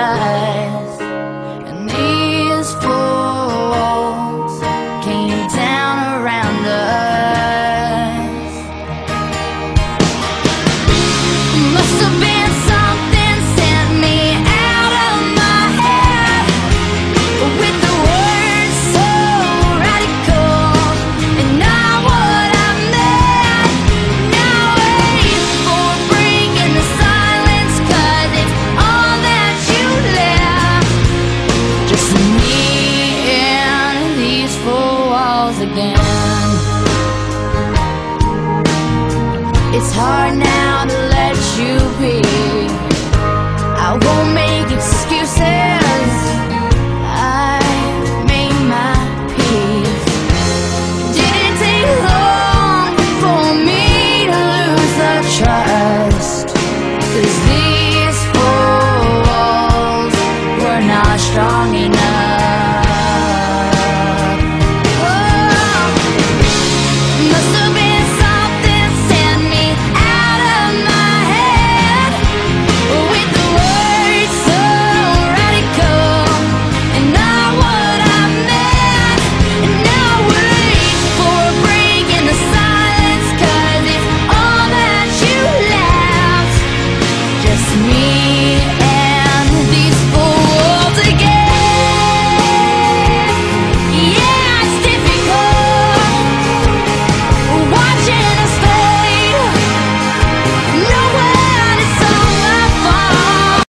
eyes, and these four walls came down around us. Must have been something sent me out of my head, with the words so radical and not what I meant. Now wait for breaking the silence, 'cause it's all that you left. Just me and these four walls again. It's hard now to let you be. I won't make excuses.